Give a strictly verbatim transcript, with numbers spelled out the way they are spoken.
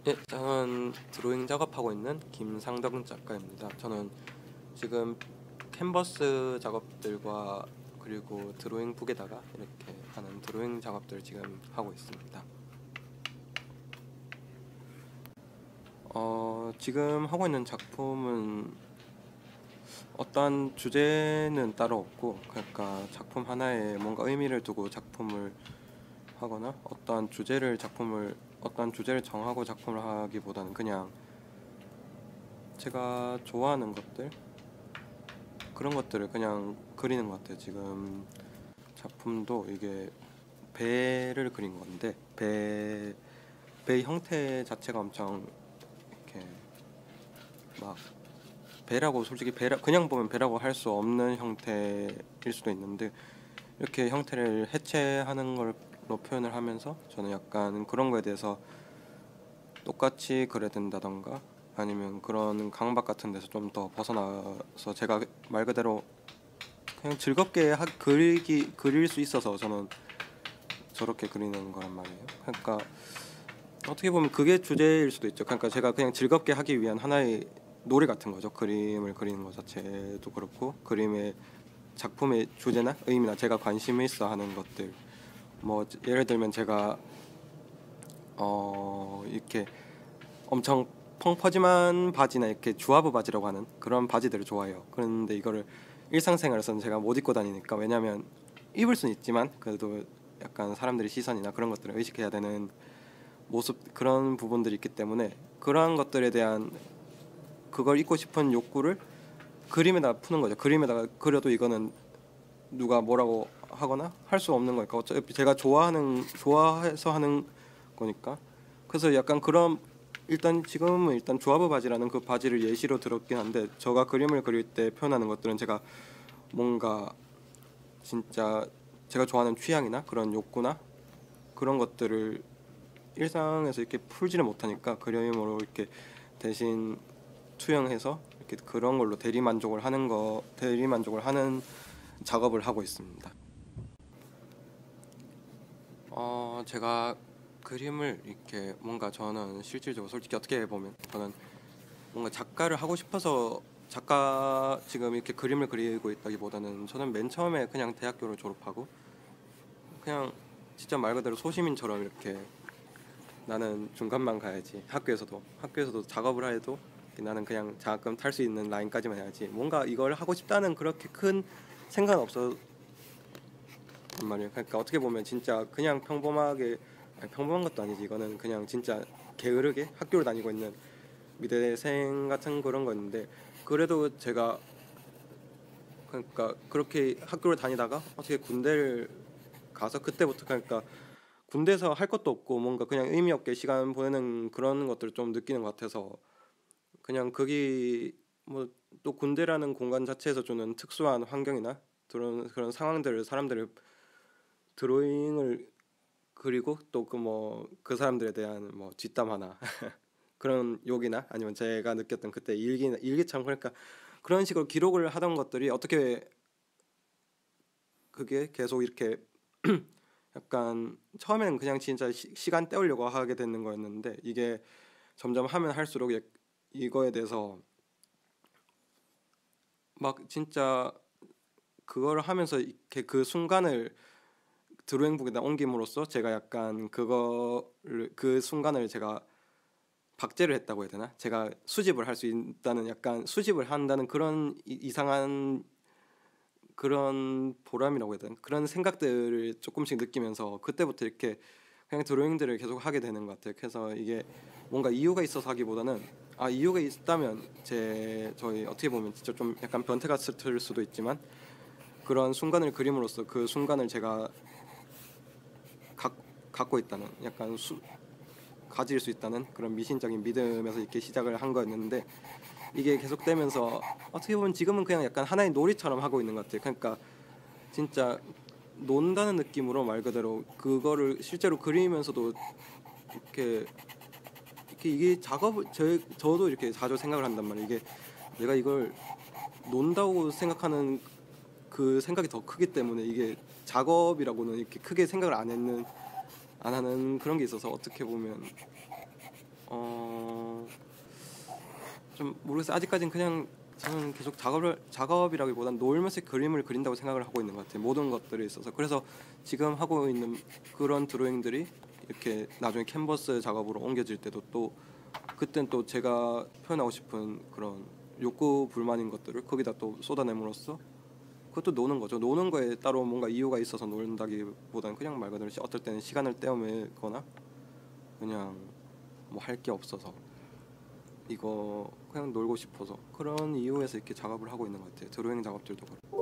예, 저는 드로잉 작업하고 있는 김상덕 작가입니다. 저는 지금 캔버스 작업들과 그리고 드로잉 북에다가 이렇게 하는 드로잉 작업들을 지금 하고 있습니다. 어, 지금 하고 있는 작품은 어떠한 주제는 따로 없고, 그러니까 작품 하나에 뭔가 의미를 두고 작품을 하거나 어떠한 주제를 작품을 어떠한 주제를 정하고 작품을 하기보다는 그냥 제가 좋아하는 것들, 그런 것들을 그냥 그리는 것 같아요. 지금 작품도 이게 배를 그린 건데 배, 배 형태 자체가 엄청 이렇게 막 배라고 솔직히 배라 그냥 보면 배라고 할 수 없는 형태일 수도 있는데, 이렇게 형태를 해체하는 걸로 표현을 하면서 저는 약간 그런 거에 대해서 똑같이 그려야 된다던가 아니면 그런 강박 같은 데서 좀 더 벗어나서 제가 말 그대로 그냥 즐겁게 하, 그리기 그릴 수 있어서 저는 저렇게 그리는 거란 말이에요. 그러니까 어떻게 보면 그게 주제일 수도 있죠. 그러니까 제가 그냥 즐겁게 하기 위한 하나의 놀이 같은 거죠. 그림을 그리는 것 자체도 그렇고, 그림의 작품의 주제나 의미나 제가 관심 있어 하는 것들, 뭐 예를 들면 제가 어 이렇게 엄청 펑퍼짐한 바지나 이렇게 주하브 바지라고 하는 그런 바지들을 좋아해요. 그런데 이거를 일상생활에서는 제가 못 입고 다니니까, 왜냐면 입을 수는 있지만 그래도 약간 사람들의 시선이나 그런 것들을 의식해야 되는 모습, 그런 부분들이 있기 때문에 그러한 것들에 대한 그걸 입고 싶은 욕구를 그림에다 푸는 거죠. 그림에다가 그려도 이거는 누가 뭐라고 하거나 할 수 없는 거니까, 어차피 제가 좋아하는 좋아해서 하는 거니까. 그래서 약간 그런, 일단 지금은 일단 조합의 바지라는 그 바지를 예시로 들었긴 한데, 제가 그림을 그릴 때 표현하는 것들은 제가 뭔가 진짜 제가 좋아하는 취향이나 그런 욕구나 그런 것들을 일상에서 이렇게 풀지를 못하니까 그림으로 이렇게 대신 투영해서 이렇게 그런 걸로 대리 만족을 하는 거 대리 만족을 하는 작업을 하고 있습니다. 어 제가 그림을 이렇게 뭔가 저는 실질적으로 솔직히 어떻게 보면 저는 뭔가 작가를 하고 싶어서 작가 지금 이렇게 그림을 그리고 있다기보다는, 저는 맨 처음에 그냥 대학교를 졸업하고 그냥 진짜 말 그대로 소시민처럼 이렇게 나는 중간만 가야지, 학교에서도 학교에서도 작업을 해도 나는 그냥 장학금 탈 수 있는 라인까지만 해야지, 뭔가 이걸 하고 싶다는 그렇게 큰 생각은 없었단 말이에요. 그러니까 어떻게 보면 진짜 그냥 평범하게, 아니 평범한 것도 아니지, 이거는 그냥 진짜 게으르게 학교를 다니고 있는 미대생 같은 그런 거였는데, 그래도 제가 그러니까 그렇게 학교를 다니다가 어떻게 군대를 가서 그때부터, 그러니까 군대에서 할 것도 없고 뭔가 그냥 의미 없게 시간 보내는 그런 것들을 좀 느끼는 것 같아서, 그냥 거기 뭐 또 군대라는 공간 자체에서 주는 특수한 환경이나 그런 그런 상황들을 사람들을 드로잉을 그리고 또 그 뭐 그 사람들에 대한 뭐 뒷담 화나 그런 욕이나 아니면 제가 느꼈던 그때 일기나 일기처럼, 그러니까 그런 식으로 기록을 하던 것들이 어떻게 그게 계속 이렇게 약간 처음에는 그냥 진짜 시, 시간 때우려고 하게 되는 거였는데, 이게 점점 하면 할수록 예- 이거에 대해서 막 진짜 그걸 하면서 이렇게 그 순간을 드로잉북에다 옮김으로써 제가 약간 그거를 그 순간을 제가 박제를 했다고 해야 되나? 제가 수집을 할 수 있다는, 약간 수집을 한다는 그런 이, 이상한 그런 보람이라고 해야 되나? 그런 생각들을 조금씩 느끼면서 그때부터 이렇게 그냥 드로잉들을 계속 하게 되는 것 같아요. 그래서 이게 뭔가 이유가 있어서 하기보다는, 아 이유가 있다면 제 저희 어떻게 보면 진짜 좀 약간 변태 같을 수도 있지만, 그런 순간을 그림으로써 그 순간을 제가 각, 갖고 있다는, 약간 수, 가질 수 있다는 그런 미신적인 믿음에서 이렇게 시작을 한 거였는데, 이게 계속되면서 어떻게 보면 지금은 그냥 약간 하나의 놀이처럼 하고 있는 것 같아요. 그러니까 진짜 논다는 느낌으로 말 그대로 그거를 실제로 그리면서도 이렇게 이렇게 이게 작업을 저, 저도 이렇게 자주 생각을 한단 말이에요. 이게 내가 이걸 논다고 생각하는 그 생각이 더 크기 때문에 이게 작업이라고는 이렇게 크게 생각을 안 했는 안 하는 그런 게 있어서, 어떻게 보면 어, 좀 모르겠어요. 아직까지는 그냥 저는 계속 작업을 작업이라기보단 놀면서 그림을 그린다고 생각을 하고 있는 것 같아요. 모든 것들에 있어서. 그래서 지금 하고 있는 그런 드로잉들이 이렇게 나중에 캔버스 작업으로 옮겨질 때도 또 그땐 또 제가 표현하고 싶은 그런 욕구 불만인 것들을 거기다 또 쏟아냄으로써 그것도 노는 거죠. 노는 거에 따로 뭔가 이유가 있어서 논다기보다는 그냥 말 그대로 어떨 때는 시간을 떼어매거나 그냥 뭐 할 게 없어서 이거 그냥 놀고 싶어서 그런 이유에서 이렇게 작업을 하고 있는 것 같아요. 드로잉 작업들도 그렇고.